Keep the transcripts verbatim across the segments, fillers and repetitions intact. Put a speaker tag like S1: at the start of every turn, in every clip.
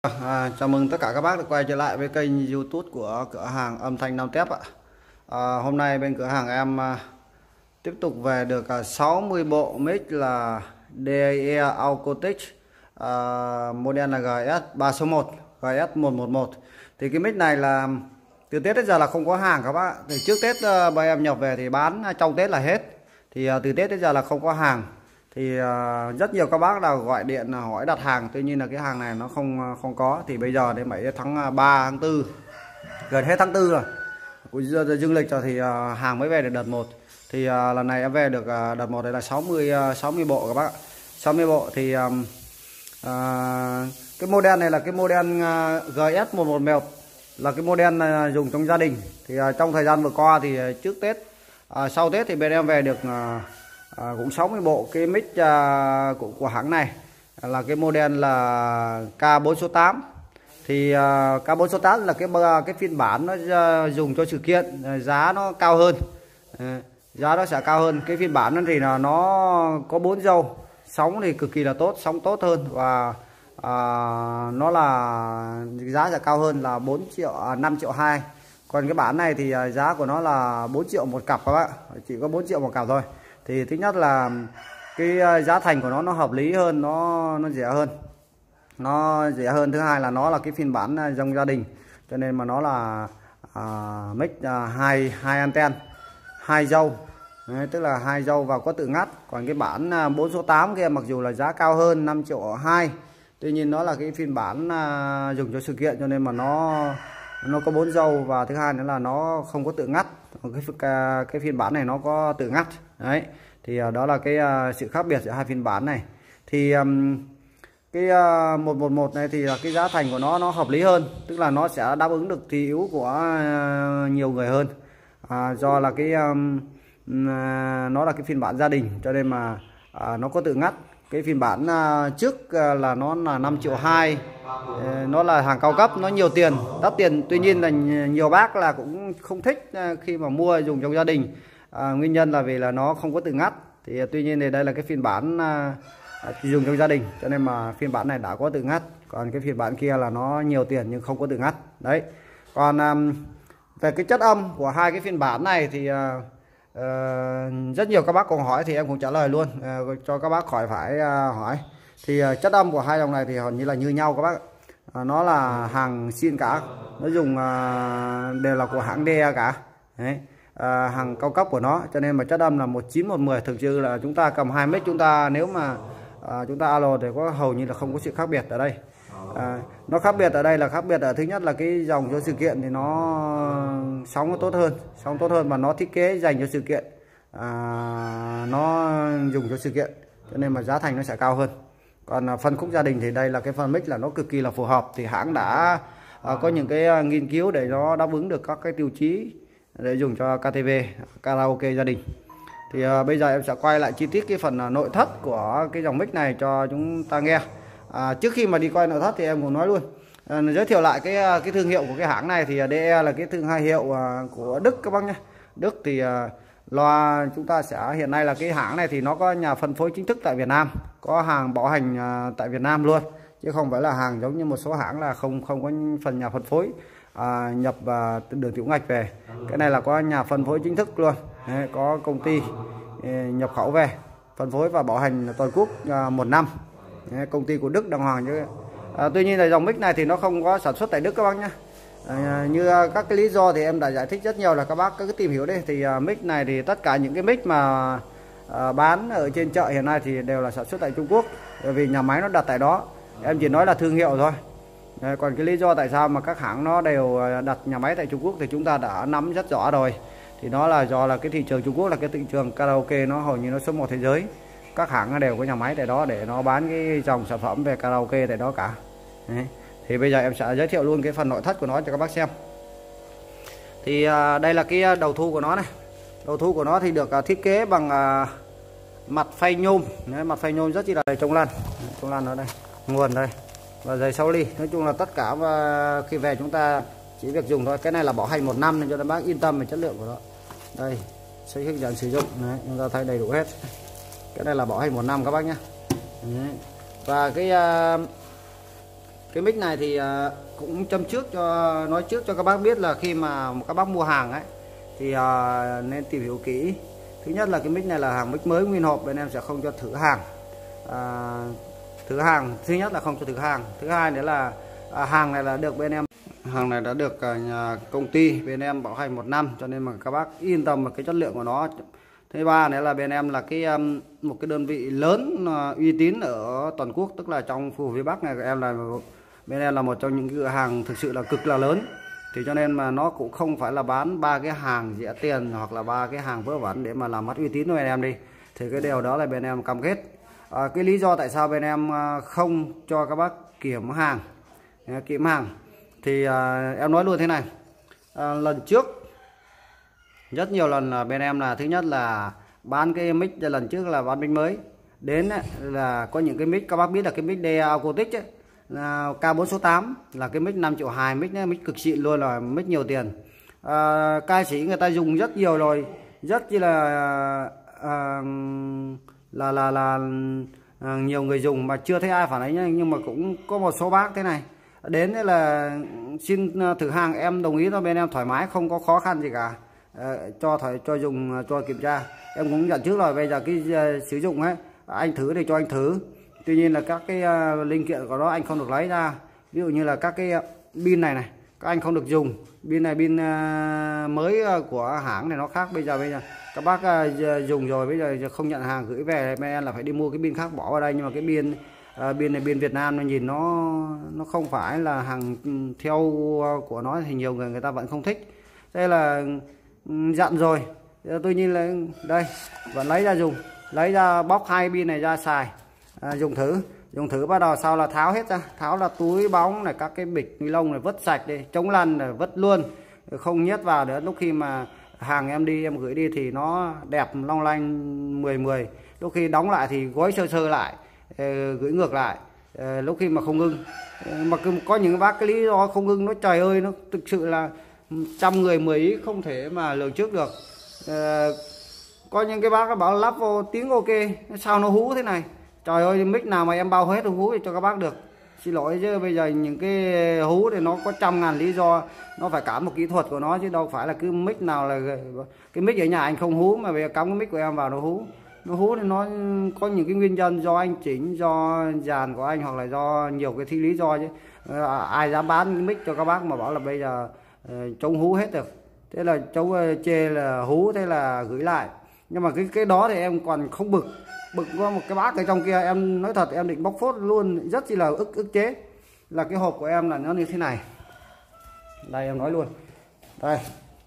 S1: À, chào mừng tất cả các bác đã quay trở lại với kênh YouTube của cửa hàng âm thanh Nam Tép ạ. À, hôm nay bên cửa hàng em à, tiếp tục về được à, sáu mươi bộ mic là đê a e Acoustic, à, model là giê ét ba số một, giê ét một một một. Thì cái mic này là từ Tết đến giờ là không có hàng các bác. Thì trước Tết à, bọn em nhập về thì bán trong Tết là hết. Thì à, từ Tết đến giờ là không có hàng. Thì uh, rất nhiều các bác là gọi điện là hỏi đặt hàng, tuy nhiên là cái hàng này nó không không có. Thì bây giờ đến mấy tháng ba tháng tư, gần hết tháng tư rồi, cũng dương lịch rồi, thì uh, hàng mới về được đợt một. Thì uh, lần này em về được uh, đợt một đây là sáu mươi uh, sáu mươi bộ các bác, sáu mươi bộ. Thì um, uh, cái model này là cái model uh, giê ét một một một, là cái model uh, dùng trong gia đình. Thì uh, trong thời gian vừa qua thì uh, trước Tết, uh, sau Tết thì bên em về được uh, À, cũng sáu mươi bộ cái mic à, của, của hãng này, là cái model là K bốn số tám. Thì à, K bốn số tám là cái cái phiên bản nó à, dùng cho sự kiện, à, giá nó cao hơn, à, giá nó sẽ cao hơn. Cái phiên bản nó thì là nó có bốn dâu, sóng thì cực kỳ là tốt, sóng tốt hơn, và à, nó là giá sẽ cao hơn là bốn triệu, à, năm triệu hai. Còn cái bản này thì à, giá của nó là bốn triệu một cặp các bạn, chỉ có bốn triệu một cặp thôi. Thì thứ nhất là cái giá thành của nó nó hợp lý hơn, nó nó rẻ hơn, nó rẻ hơn. Thứ hai là nó là cái phiên bản dòng gia đình, cho nên mà nó là à, mic à, hai hai anten, hai dâu. Đấy, tức là hai dâu và có tự ngắt. Còn cái bản bốn số tám kia mặc dù là giá cao hơn năm triệu hai, tuy nhiên nó là cái phiên bản à, dùng cho sự kiện, cho nên mà nó nó có bốn dâu, và thứ hai nữa là nó không có tự ngắt. Cái cái phiên bản này nó có tự ngắt. Đấy, thì uh, đó là cái uh, sự khác biệt giữa hai phiên bản này. Thì um, cái uh, một một một này thì uh, cái giá thành của nó nó hợp lý hơn, tức là nó sẽ đáp ứng được thị hiếu của uh, nhiều người hơn. Uh, do là cái um, uh, nó là cái phiên bản gia đình, cho nên mà uh, nó có tự ngắt. Cái phiên bản uh, trước uh, là nó là năm triệu hai, uh, nó là hàng cao cấp, nó nhiều tiền, đắt tiền. Tuy nhiên là nhiều bác là cũng không thích uh, khi mà mua dùng trong gia đình. À, nguyên nhân là vì là nó không có tự ngắt. Thì tuy nhiên thì đây là cái phiên bản à, dùng trong gia đình, cho nên mà phiên bản này đã có tự ngắt. Còn cái phiên bản kia là nó nhiều tiền nhưng không có tự ngắt. Đấy. Còn à, về cái chất âm của hai cái phiên bản này thì à, à, rất nhiều các bác còn hỏi, thì em cũng trả lời luôn à, cho các bác khỏi phải à, hỏi. Thì à, chất âm của hai dòng này thì hầu như là như nhau các bác. À, nó là hàng xịn cả, nó dùng à, đều là của hãng đê a cả. Đấy. À, hàng cao cấp của nó, cho nên mà chất âm là một chín một mười. Thực sự là chúng ta cầm hai mic, chúng ta nếu mà à, chúng ta alo thì có hầu như là không có sự khác biệt ở đây. À, nó khác biệt ở đây là khác biệt ở thứ nhất là cái dòng cho sự kiện thì nó sóng nó tốt hơn, sóng tốt hơn, và nó thiết kế dành cho sự kiện, à, nó dùng cho sự kiện, cho nên mà giá thành nó sẽ cao hơn. Còn à, phân khúc gia đình thì đây là cái phần mic là nó cực kỳ là phù hợp. Thì hãng đã à, có những cái nghiên cứu để nó đáp ứng được các cái tiêu chí để dùng cho ca tê vê, karaoke gia đình. Thì uh, bây giờ em sẽ quay lại chi tiết cái phần uh, nội thất của cái dòng mic này cho chúng ta nghe. À, trước khi mà đi quay nội thất thì em cũng nói luôn, à, giới thiệu lại cái cái thương hiệu của cái hãng này. Thì uh, đê e là cái thương hiệu uh, của Đức các bác nhé. Đức thì uh, loa chúng ta sẽ hiện nay là cái hãng này thì nó có nhà phân phối chính thức tại Việt Nam, có hàng bảo hành uh, tại Việt Nam luôn, chứ không phải là hàng giống như một số hãng là không không có phần nhà phân phối. À, nhập à, đường tiểu ngạch về. Cái này là có nhà phân phối chính thức luôn. Đấy, có công ty e, nhập khẩu về phân phối và bảo hành toàn quốc à, một năm. Đấy, công ty của Đức đàng hoàng chứ. À, tuy nhiên là dòng mic này thì nó không có sản xuất tại Đức các bác nhé. À, như à, các cái lý do thì em đã giải thích rất nhiều, là các bác cứ tìm hiểu đi. Thì à, mic này thì tất cả những cái mic mà à, bán ở trên chợ hiện nay thì đều là sản xuất tại Trung Quốc, bởi vì nhà máy nó đặt tại đó. Em chỉ nói là thương hiệu thôi. Đấy, còn cái lý do tại sao mà các hãng nó đều đặt nhà máy tại Trung Quốc thì chúng ta đã nắm rất rõ rồi. Thì nó là do là cái thị trường Trung Quốc là cái thị trường karaoke nó hầu như nó số một thế giới. Các hãng nó đều có nhà máy tại đó để nó bán cái dòng sản phẩm về karaoke tại đó cả. Đấy. Thì bây giờ em sẽ giới thiệu luôn cái phần nội thất của nó cho các bác xem. Thì à, đây là cái đầu thu của nó này. Đầu thu của nó thì được à, thiết kế bằng à, mặt phay nhôm. Đấy, mặt phay nhôm rất chi là chống lăn. Chống lăn ở đây, nguồn đây, và dày sáu ly. Nói chung là tất cả và khi về chúng ta chỉ việc dùng thôi. Cái này là bảo hành một năm nên cho các bác yên tâm về chất lượng của nó. Đây, sẽ hướng dẫn sử dụng. Đấy, chúng ta thấy đầy đủ hết. Cái này là bảo hành một năm các bác nhé. Đấy. Và cái Cái mic này thì à, cũng châm trước cho nói trước cho các bác biết là khi mà các bác mua hàng ấy thì à, nên tìm hiểu kỹ. Thứ nhất là cái mic này là hàng mic mới nguyên hộp, bên em sẽ không cho thử hàng. À, thử hàng thứ nhất là không cho thử hàng. Thứ hai nữa là à, hàng này là được bên em hàng này đã được nhà công ty bên em bảo hành một năm, cho nên mà các bác yên tâm vào cái chất lượng của nó. Thứ ba nữa là bên em là cái um, một cái đơn vị lớn uh, uy tín ở toàn quốc, tức là trong khu phía Bắc này của em là bên em là một trong những cửa hàng thực sự là cực là lớn, thì cho nên mà nó cũng không phải là bán ba cái hàng rẻ tiền hoặc là ba cái hàng vớ vẩn để mà làm mất uy tín của bên em đi, thì cái điều đó là bên em cam kết. À, cái lý do tại sao bên em không cho các bác kiểm hàng kiểm hàng thì à, em nói luôn thế này. À, lần trước rất nhiều lần là bên em là thứ nhất là bán cái mic, lần trước là bán mic mới đến ấy, là có những cái mic các bác biết là cái mic đê Acoustic ấy, là K bốn số tám là cái mic năm triệu hai, mic này, mic cực xịn luôn, là mic nhiều tiền. À, ca sĩ người ta dùng rất nhiều rồi, rất chi là à, là là là à, nhiều người dùng mà chưa thấy ai phản ánh, nhưng mà cũng có một số bác thế này đến là xin thử hàng, em đồng ý cho bên em thoải mái, không có khó khăn gì cả. À, cho thoải cho dùng cho kiểm tra, em cũng nhận trước rồi. Bây giờ cái uh, sử dụng ấy, anh thử thì cho anh thử, tuy nhiên là các cái uh, linh kiện của nó anh không được lấy ra, ví dụ như là các cái uh, pin này này các anh không được dùng. Pin này pin uh, mới uh, của hãng này nó khác. Bây giờ bây giờ các bác uh, dùng rồi, bây giờ không nhận hàng gửi về bên em là phải đi mua cái pin khác bỏ vào đây, nhưng mà cái pin uh, pin này pin Việt Nam nó nhìn nó nó không phải là hàng theo uh, của nó, thì nhiều người người ta vẫn không thích. Đây là dặn rồi, tuy nhiên là đây vẫn lấy ra dùng, lấy ra bóc hai pin này ra xài, à, dùng thử dùng thử bắt đầu sau là tháo hết ra, tháo là túi bóng này, các cái bịch ni lông này vứt sạch đi, chống lăn này vứt luôn, không nhét vào nữa. Lúc khi mà hàng em đi em gửi đi thì nó đẹp long lanh mười mười, lúc khi đóng lại thì gói sơ sơ lại, gửi ngược lại. Lúc khi mà không ưng, mà có những bác cái lý do không ưng nó trời ơi, nó thực sự là trăm người mười ý, không thể mà lường trước được. À, có những cái bác bảo lắp vô tiếng ok, sao nó hú thế này, trời ơi mic nào mà em bao hết hú thì cho các bác được. Xin lỗi chứ bây giờ những cái hú thì nó có trăm ngàn lý do, nó phải cả một kỹ thuật của nó chứ đâu phải là cứ mic nào là cái mic ở nhà anh không hú mà bây giờ cắm cái mic của em vào nó hú. Nó hú thì nó có những cái nguyên nhân do anh chỉnh, do dàn của anh, hoặc là do nhiều cái thi lý do chứ. À, ai dám bán cái mic cho các bác mà bảo là bây giờ chống hú hết được, thế là chống chê là hú, thế là gửi lại. Nhưng mà cái cái đó thì em còn không bực bực có một cái bác ở trong kia, em nói thật em định bóc phốt luôn, rất chi là ức ức chế. Là cái hộp của em là nó như thế này, đây em nói luôn, đây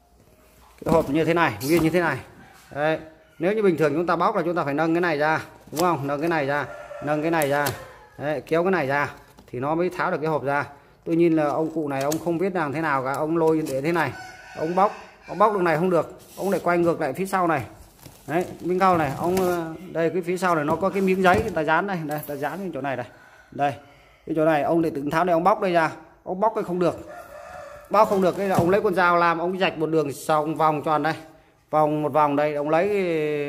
S1: cái hộp như thế này, nguyên như thế này. Đấy, nếu như bình thường chúng ta bóc là chúng ta phải nâng cái này ra, đúng không, nâng cái này ra, nâng cái này ra. Đấy, kéo cái này ra thì nó mới tháo được cái hộp ra. Tuy nhiên là ông cụ này ông không biết làm thế nào cả, ông lôi để thế này, ông bóc, ông bóc đường này không được, ông lại quay ngược lại phía sau này. Đấy, miếng cao này, ông đây cái phía sau này nó có cái miếng giấy người ta dán đây, đây ta dán cái chỗ này đây, đây cái chỗ này ông để tự tháo đây, ông bóc đây ra, ông bóc cái không được, bóc không được, cái là ông lấy con dao làm, ông rạch một đường xong vòng tròn đây, vòng một vòng đây, ông lấy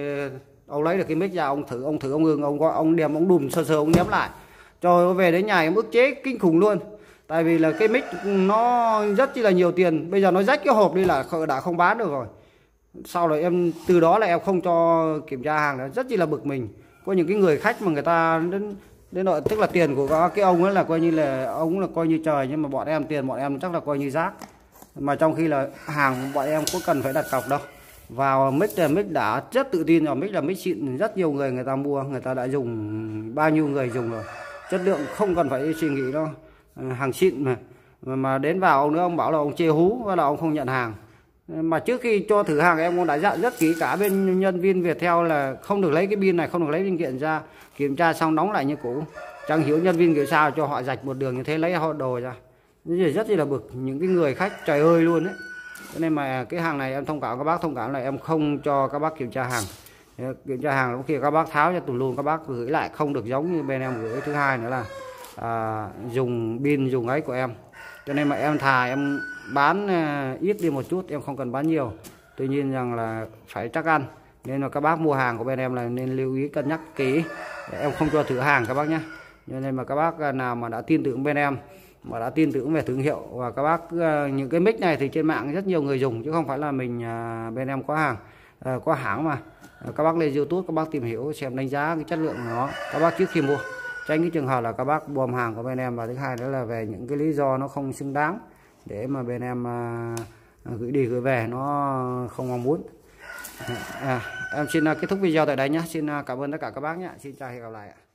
S1: ông lấy được cái mic ra, ông thử ông thử ông ngừng, ông gọi ông đem ông đùm sơ sơ ông ném lại. Trời, về đến nhà em ức chế kinh khủng luôn. Tại vì là cái mic nó rất chi là nhiều tiền, bây giờ nó rách cái hộp đi là đã không bán được rồi. Sau rồi em từ đó là em không cho kiểm tra hàng nữa, rất chi là bực mình. Có những cái người khách mà người ta đến đến nội, tức là tiền của cái ông ấy là coi như là ông là coi như trời, nhưng mà bọn em tiền bọn em chắc là coi như rác. Mà trong khi là hàng bọn em có cần phải đặt cọc đâu. Vào mic là mic đã rất tự tin rồi, mic là mic xịn, rất nhiều người người ta mua, người ta đã dùng, bao nhiêu người dùng rồi. Chất lượng không cần phải suy nghĩ đâu, hàng xịn mà. Mà đến vào ông nữa ông bảo là ông chê hú và là ông không nhận hàng. Mà trước khi cho thử hàng em cũng đã dặn rất kỹ cả bên nhân viên Viettel là không được lấy cái pin này, không được lấy linh kiện ra, kiểm tra xong đóng lại như cũ. Chẳng hiểu nhân viên kiểu sao cho họ rạch một đường như thế, lấy họ đồ ra, rất là bực những cái người khách trời ơi luôn đấy. Cho nên mà cái hàng này em thông cảm các bác, thông cảm là em không cho các bác kiểm tra hàng. Kiểm tra hàng lúc khi các bác tháo cho tùm lum, các bác gửi lại không được giống như bên em gửi. Thứ hai nữa là à, dùng pin dùng ấy của em, cho nên mà em thà em bán ít đi một chút, em không cần bán nhiều. Tuy nhiên rằng là phải chắc ăn, nên là các bác mua hàng của bên em là nên lưu ý cân nhắc kỹ, em không cho thử hàng các bác nhé. Cho nên mà các bác nào mà đã tin tưởng bên em mà đã tin tưởng về thương hiệu. Và các bác những cái mic này thì trên mạng rất nhiều người dùng chứ không phải là mình bên em có hàng có hãng mà. Các bác lên YouTube các bác tìm hiểu xem đánh giá cái chất lượng của nó các bác trước khi mua, tránh cái trường hợp là các bác bom hàng của bên em. Và thứ hai nữa là về những cái lý do nó không xứng đáng để mà bên em gửi đi gửi về nó không mong muốn. À, em xin kết thúc video tại đây nhé. Xin cảm ơn tất cả các bác nhé. Xin chào, hẹn gặp lại ạ.